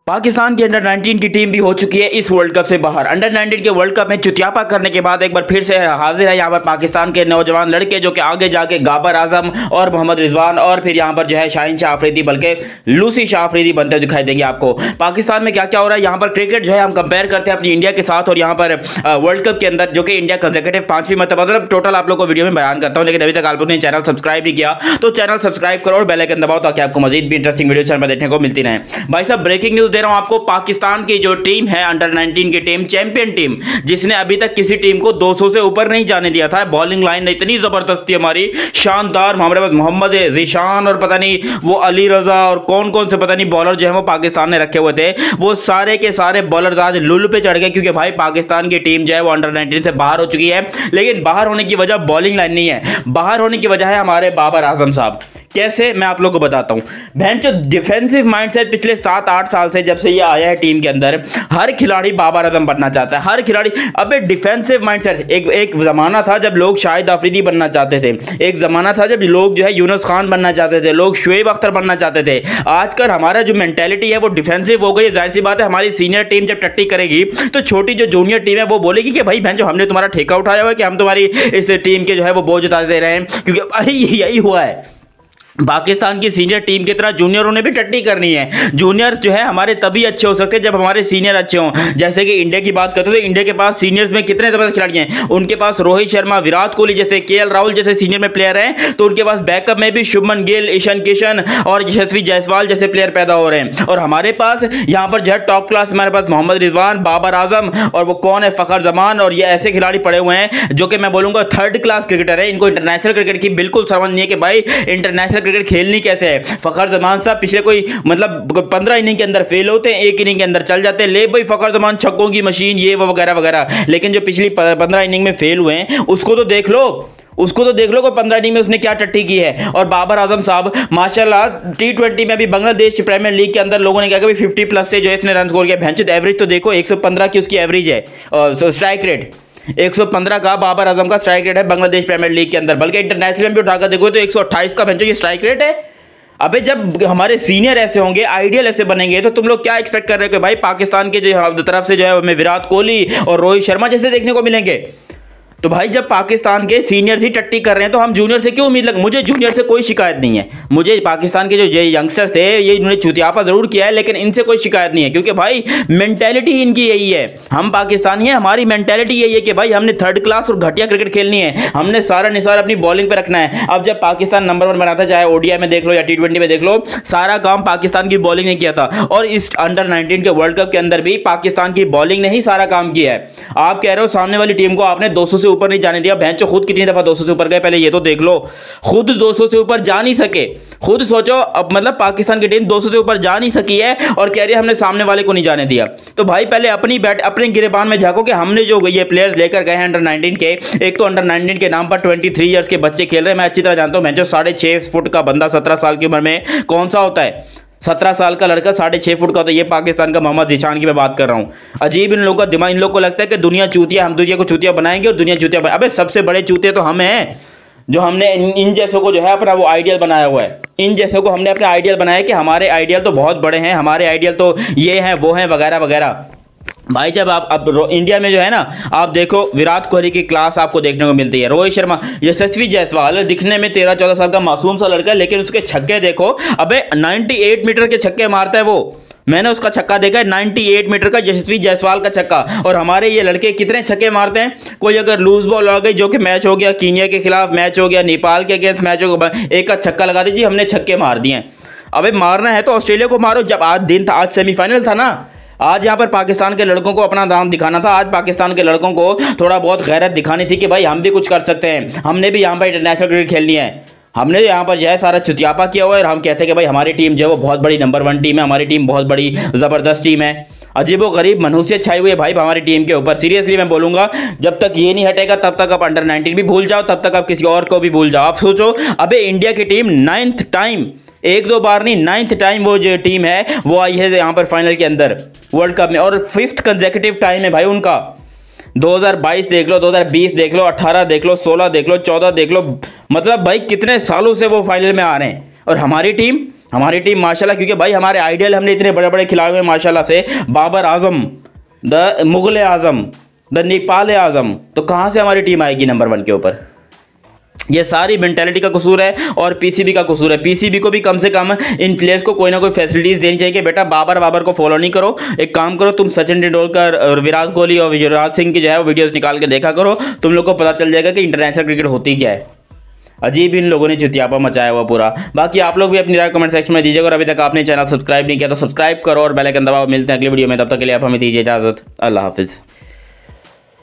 पाकिस्तान की अंडर 19 की टीम भी हो चुकी है इस वर्ल्ड कप से बाहर। अंडर 19 के वर्ल्ड कप में चुतियापा करने के बाद एक बार फिर से हाजिर है यहाँ पर पाकिस्तान के नौजवान लड़के, जो कि आगे जाके बाबर आजम और मोहम्मद रिजवान और फिर यहाँ पर जो है शाहीन शाह अफरीदी बल्कि लूसी शाह अफरीदी बनते दिखाई देंगे आपको। पाकिस्तान में क्या क्या हो रहा है यहाँ पर क्रिकेट जो है हम कंपेयर करते हैं अपनी इंडिया के साथ, और यहाँ पर वर्ल्ड कप के अंदर जो कि इंडिया कंसेक्यूटिव 5वीं मतलब टोटल आप लोग को वीडियो में बयान करता हूँ, लेकिन अभी तक आप लोगों ने चैनल सब्सक्राइब नहीं किया तो चैनल सब्सक्राइब करो और बेल आइकन दबाओ ताकि आपको मजीद भी इंटरेस्टिंग वीडियो चैनल पर देखने को मिलती रहे। भाई साहब ब्रेकिंग न्यूज दे रहा हूं आपको, पाकिस्तान की जो टीम है अंडर 19 की टीम, चैंपियन टीम, जिसने अभी तक किसी टीम को 200 से ऊपर नहीं जाने दिया था। बॉलिंग लाइन इतनी जबरदस्त थी हमारी, शानदार, हमारे पास मोहम्मद जीशान और पता नहीं वो अली रजा और कौन कौन से पता नहीं बॉलर जो है वो पाकिस्तान ने रखे हुए थे, वो सारे के सारे बॉलर्स आज लुल पे चढ़ गए, क्योंकि भाई पाकिस्तान की टीम जो है वो अंडर 19 से बाहर हो चुकी है। लेकिन बाहर होने की वजह बॉलिंग लाइन नहीं है, बाहर होने की वजह है हमारे बाबर आजम साहब। कैसे, मैं आप लोगों को बताता हूं। जो डिफेंसिव माइंडसेट पिछले 7-8 साल से जब से ये आया है टीम के अंदर, हर खिलाड़ी बाबर आजम बनना चाहता है, हर खिलाड़ी। अबे डिफेंसिव माइंडसेट, एक जमाना था जब लोग शाहिद अफरीदी बनना चाहते थे, एक जमाना था जब लोग जो है यूनुस खान बनना चाहते थे, लोग शुएब अख्तर बनना चाहते थे। आजकल हमारा जो मेंटेलिटी है वो डिफेंसिव हो गई। जाहिर सी बात है हमारी सीनियर टीम जब टट्टी करेगी तो छोटी जो जूनियर टीम है वो बोलेगी कि भाई जो हमने तुम्हारा ठेका उठाया हुआ है कि हम तुम्हारी इस टीम के जो है वो बोझ उतार दे रहे हैं, क्योंकि यही हुआ है। पाकिस्तान की सीनियर टीम की तरह जूनियरों ने भी टट्टी करनी है। जूनियर जो है हमारे तभी अच्छे हो सकते हैं जब हमारे सीनियर अच्छे हों। जैसे कि इंडिया की बात करते हो तो इंडिया के पास सीनियर्स में कितने जबरदस्त खिलाड़ी हैं, उनके पास रोहित शर्मा, विराट कोहली जैसे, केएल राहुल जैसे सीनियर में प्लेयर हैं, तो उनके पास बैकअप में भी शुभमन गिल, ईशान किशन और यशस्वी जायसवाल जैसे प्लेयर पैदा हो रहे हैं। और हमारे पास यहाँ पर जो है टॉप क्लास हमारे पास मोहम्मद रिजवान, बाबर आजम और वो कौन है फखर जमान, और ये ऐसे खिलाड़ी पड़े हुए हैं जो कि मैं बोलूंगा थर्ड क्लास क्रिकेटर है। इनको इंटरनेशनल क्रिकेट की बिल्कुल समझ नहीं है कि भाई इंटरनेशनल क्रिकेट खेलनी कैसे है। फखर जमान साहब पिछले कोई मतलब 15 इनिंग के अंदर फेल होते हैं, एक इनिंग के अंदर चल जाते हैं, ले भाई फखर जमान छक्कों की मशीन, ये वो वगैरह वगैरह। लेकिन जो पिछली 15 इनिंग में फेल हुए हैं उसको तो देख लो, कोई 15 इनिंग में उसने क्या टट्टी की है। और बाबर आजम साहब माशाल्लाह T20 में भी बांग्लादेश प्रीमियर लीग के अंदर लोगों ने कहा कि 50 प्लस से जो है इसने रन स्कोर किया। भैंचो एवरेज तो देखो 115 की उसकी एवरेज है, स्ट्राइक रेट 115 का बाबर आजम का स्ट्राइक रेट है बांग्लादेश प्रीमियर लीग के अंदर, बल्कि इंटरनेशनल में भी उठाकर देखो तो 128 का भैंचो ये स्ट्राइक रेट है। अबे जब हमारे सीनियर ऐसे होंगे, आइडियल ऐसे बनेंगे, तो तुम लोग क्या एक्सपेक्ट कर रहे हो कि भाई पाकिस्तान के जो तरफ से जो है हमें विराट कोहली और रोहित शर्मा जैसे देखने को मिलेंगे। तो भाई जब पाकिस्तान के सीनियर्स ही टट्टी कर रहे हैं तो हम जूनियर से क्यों उम्मीद लगे। मुझे जूनियर से कोई शिकायत नहीं है, मुझे पाकिस्तान के जो यंगस्टर्स थे ये इन्होंने चुतियापा जरूर किया है, लेकिन इनसे कोई शिकायत नहीं है, क्योंकि भाई मेंटेलिटी इनकी यही है। हम पाकिस्तानी हैं, हमारी मेंटेलिटी यही है कि भाई हमने थर्ड क्लास और घटिया क्रिकेट खेलनी है, हमने सारा निसार अपनी बॉलिंग पर रखना है। अब जब पाकिस्तान नंबर 1 बनाता, चाहे ओडीआई में देख लो या T20 में देख लो, सारा काम पाकिस्तान की बॉलिंग ने किया था। और इस अंडर 19 के वर्ल्ड कप के अंदर भी पाकिस्तान की बॉलिंग ने ही सारा काम किया है। आप कह रहे हो सामने वाली टीम को आपने 200 से ऊपर नहीं जाने दिया, जो खुद कितनी दफा 200 से ऊपर गए पहले ये तो देख लो। खुद 200 से ऊपर जा नहीं सके, खुद सोचो। अब मतलब पाकिस्तान की टीम 200 से ऊपर जा नहीं सकी है और कह रही है हमने सामने वाले को नहीं जाने दिया। तो भाई पहले अपनी बैट अपने गिरेबान में झांको कि हमने जो ये प्लेयर्स लेकर गए हैं अंडर 19 के, एक तो अंडर 19 के नाम पर 23 इयर्स के बच्चे खेल रहे हैं। मैं अच्छी तरह जानता हूं, मैं जो 6.5 फुट का बंदा 17 साल की उम्र में कौन सा होता है, 17 साल का लड़का 6.5 फुट का, तो ये पाकिस्तान का मोहम्मद जीशान की मैं बात कर रहा हूं। अजीब इन लोगों का दिमाग, इन लोगों को लगता है कि दुनिया चूतिया, हम दुनिया को चूतिया बनाएंगे और दुनिया चूतिया अबे सबसे बड़े चूतिया तो हम हैं, जो हमने इन जैसों को जो है अपना वो आइडियल बनाया हुआ है। इन जैसों को हमने अपना आइडियल बनाया कि हमारे आइडियल तो बहुत बड़े हैं, हमारे आइडियल तो ये हैं वो हैं वगैरह वगैरह। भाई जब आप अब इंडिया में जो है ना, आप देखो विराट कोहली की क्लास आपको देखने को मिलती है, रोहित शर्मा, यशस्वी जायसवाल दिखने में 13-14 साल का मासूम सा लड़का है, लेकिन उसके छक्के देखो, अबे 98 मीटर के छक्के मारता है वो। मैंने उसका छक्का देखा है 98 मीटर का, यशस्वी जायसवाल का छक्का। और हमारे ये लड़के कितने छक्के मारते हैं। कोई अगर लूज बॉल आ गई, जो कि मैच हो गया कीनिया के खिलाफ, मैच हो गया नेपाल के अगेंस्ट मैच हो गया, एक का छक्का लगा दीजिए हमने छक्के मार दिए। अबे मारना है तो ऑस्ट्रेलिया को मारो। जब आज दिन था, आज सेमीफाइनल था ना, आज यहाँ पर पाकिस्तान के लड़कों को अपना दाम दिखाना था। आज पाकिस्तान के लड़कों को थोड़ा बहुत गैरत दिखानी थी कि भाई हम भी कुछ कर सकते हैं, हमने भी यहाँ पर इंटरनेशनल क्रिकेट खेलनी है। हमने यहाँ पर जो है सारा चुतियापा किया हुआ है और हम कहते हैं कि भाई हमारी टीम जो है वो बहुत बड़ी नंबर 1 टीम है, हमारी टीम बहुत बड़ी ज़बरदस्त टीम है। अजीबोगरीब मनहूसियत छाई हुई है भाई हमारी टीम के ऊपर। सीरियसली मैं बोलूँगा, जब तक ये नहीं हटेगा तब तक आप अंडर 19 भी भूल जाओ, तब तक आप किसी और को भी भूल जाओ। आप सोचो, अबे इंडिया की टीम 9th टाइम, 1-2 बार नहीं 9th टाइम वो जो टीम है वो आई है यहाँ पर फाइनल के अंदर वर्ल्ड कप में, और 5th कंसेक्यूटिव टाइम है भाई उनका। 2022 देख लो, 2020 देख लो, 18 देख लो, 16 देख लो, 14 देख लो, मतलब भाई कितने सालों से वो फाइनल में आ रहे हैं। और हमारी टीम हमारी टीम माशाल्लाह, क्योंकि भाई हमारे आइडियल, हमने इतने बड़े बड़े खिलाड़ी हैं माशाल्लाह से, बाबर आजम, द मुगल आजम, द नेपाल आजम, तो कहाँ से हमारी टीम आएगी नंबर 1 के ऊपर? ये सारी मेंटेलिटी का कसूर है और पीसीबी का कसूर है। पीसीबी को भी कम से कम इन प्लेयर्स को कोई ना कोई फैसिलिटीज देनी चाहिए कि बेटा बाबर को फॉलो नहीं करो, एक काम करो तुम सचिन तेंदुलकर और विराट कोहली और युवराज सिंह की जो है वीडियोस निकाल के देखा करो, तुम लोग को पता चल जाएगा कि इंटरनेशनल क्रिकेट होती क्या है। अजीब इन लोगों ने चुतियापा मचाया हुआ पूरा। बाकी आप लोग भी अपनी राय कमेंट सेक्शन में दीजिएगा और अभी तक आपने चैनल सब्सक्राइब नहीं किया तो सब्सक्राइब करो और बेल आइकन दबाओ। मिलते हैं अगली वीडियो में, तब तक के लिए आप हमें दीजिए इजाजत। अल्लाह हाफिज़।